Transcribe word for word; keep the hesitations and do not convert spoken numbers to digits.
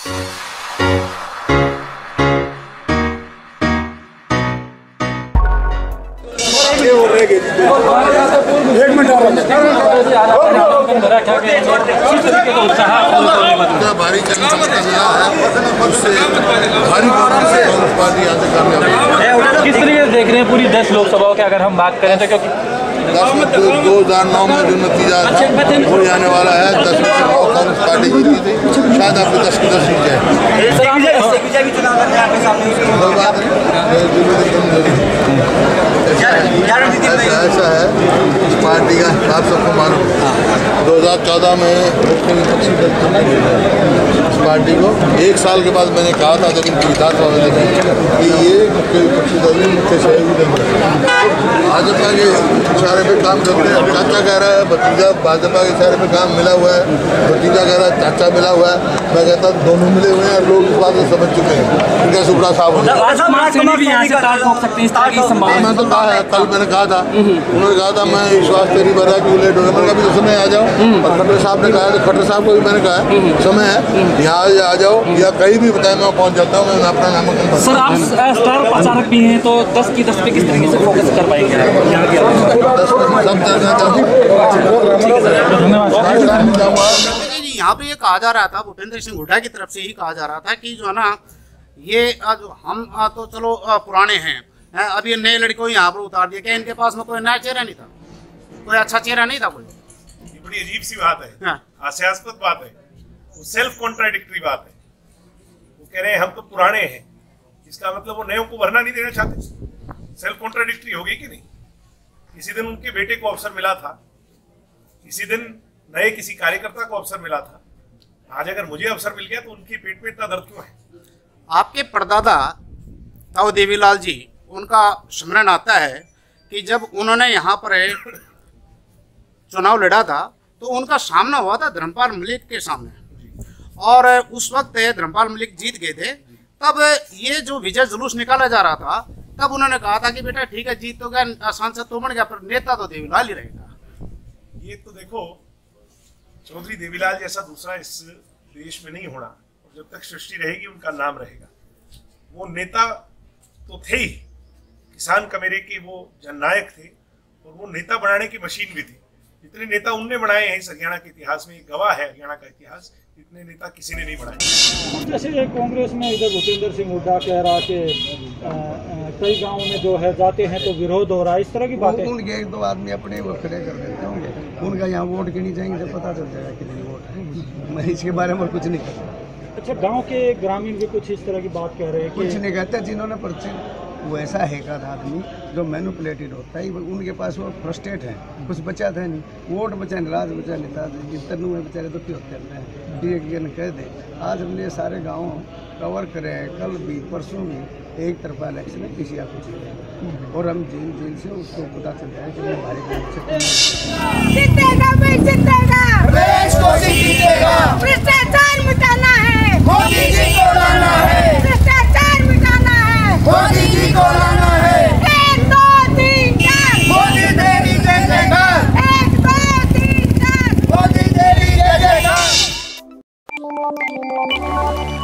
एक मिनट भारी जनसमर्थन मिला है, उससे भारी बहुमत से कांग्रेस पार्टी आज कामयाब है। किस तरीके से देख रहे हैं पूरी दस लोकसभाओं की अगर हम बात करें तो? क्योंकि दो हजार नौ में जो नतीजा था वो आने वाला है। दस में से नौ कांग्रेस पार्टी जीती थी, शायद आपकी दस की दस जीत जाए। ऐसा है, इस पार्टी का आप सबको मालूम है दो हजार चौदह में मुख्य विपक्षी दल इस पार्टी को एक साल के बाद मैंने कहा था जब इनकी विधानसभा में कि ये मुख्य विपक्षी दल मुख्य सहयोगी दल भाजपा के इशारे पे काम करते हैं। चाचा कह रहा है भतीजा, भाजपा के इशारे पे काम मिला हुआ है, भतीजा कह रहा है चाचा मिला हुआ है। मैं कहता हूँ दोनों मिले हुए हैं, लोग इस बात को समझ चुके हैं, इनका सुपड़ा साफ हो गया। मैं तो कहा है, कल मैंने कहा था, उन्होंने कहा था मैं विश्वास तेरी बता कि लेट हो गया। मैंने कहा समय आ जाओ, और खट्टर साहब ने कहा, तो खट्टर साहब को भी मैंने कहा समय है यहाँ आ जाओ या कहीं भी बताए मैं पहुँच जाता हूँ, मैं अपना नामांकन। सर आप स्टार प्रचारक भी हैं तो दस की दस पे किस तरीके से फोकस कर पाएंगे? यहाँ पे ये कहा जा रहा था, भूपेंद्र सिंह हुड्डा की तरफ से ही कहा जा रहा था कि जो है ना ये हम तो चलो पुराने हैं, अब ये नए लड़के को यहाँ पर उतार दिया। क्या इनके पास में कोई नया चेहरा नहीं था, कोई अच्छा चेहरा नहीं था? कोई ये बड़ी अजीब सी बात है, हास्यास्पद बात है, वो सेल्फ कॉन्ट्राडिक्टरी बात है। वो कह रहे हैं हम तो पुराने हैं, इसका मतलब वो नए को भरना नहीं देना चाहते। सेल्फ कॉन्ट्राडिक्टरी होगी कि नहीं? किसी दिन उनके बेटे को अवसर मिला था, किसी दिन नए किसी कार्यकर्ता को अवसर मिला था, आज अगर मुझे अवसर मिल गया तो उनकी पेट में इतना दर्द क्यों है? आपके परदादा ताऊ देवीलाल जी, उनका स्मरण आता है कि जब उन्होंने यहाँ पर चुनाव लड़ा था तो उनका सामना हुआ था धर्मपाल मलिक के सामने, और उस वक्त धर्मपाल मलिक जीत गए थे। तब ये जो विजय जुलूस निकाला जा रहा था, तब उन्होंने कहा था कि बेटा ठीक है, जीत तो गया, सांसद तो बन गया, पर नेता तो देवीलाल ही रहेगा। ये तो देखो, चौधरी देवीलाल जैसा दूसरा इस देश में नहीं होना, जब तक सृष्टि रहेगी उनका नाम रहेगा। वो नेता तो थे ही, किसान कमेरे के वो जननायक थे, और वो नेता बनाने की मशीन भी थी। जितने नेता उनने बनाए हैं इस हरियाणा के इतिहास में, गवाह है हरियाणा का इतिहास, इतने नेता किसी ने नहीं बनाए। जैसे कांग्रेस में इधर भूपेंद्र सिंह हुड्डा कह रहा कि कई गांव में जो है जाते हैं तो विरोध हो रहा है, इस तरह की बातें। उनके एक दो आदमी अपने वो खड़े कर देते होंगे, उनका यहाँ वोट गिनी जाएंगे तो पता चल जाएगा कितनी वोट है। मैं इसके बारे में कुछ नहीं कहता। अच्छा, गांव के ग्रामीण भी कुछ इस तरह की बात कह रहे हैं? कुछ नहीं कहते, जिन्होंने पर्ची वो ऐसा है का आदमी जो मैनिपुलेटेड होता है, उनके पास वो फ्रस्ट्रेट है, कुछ बचा था नहीं, वोट बचा नहीं, राज बचा नहीं था, इतनू में बेचारे दुखी होते हैं। एक कह दे, आज हमने सारे गाँव कवर करे हैं, कल भी परसों भी एक तरफा इलेक्शन है, किसी आप कुछ नहीं, और हम जेल जेल से उसको पता चल जाए कि हमारे भ्रष्टाचार मिटाना है, मोदी जी को लाना है, भ्रष्टाचार मिटाना है, मोदी जी को लाना है। एक दो तीन चार मोदी देवी जय जयकार, एक दो तीन चार मोदी देवी जय जयकार।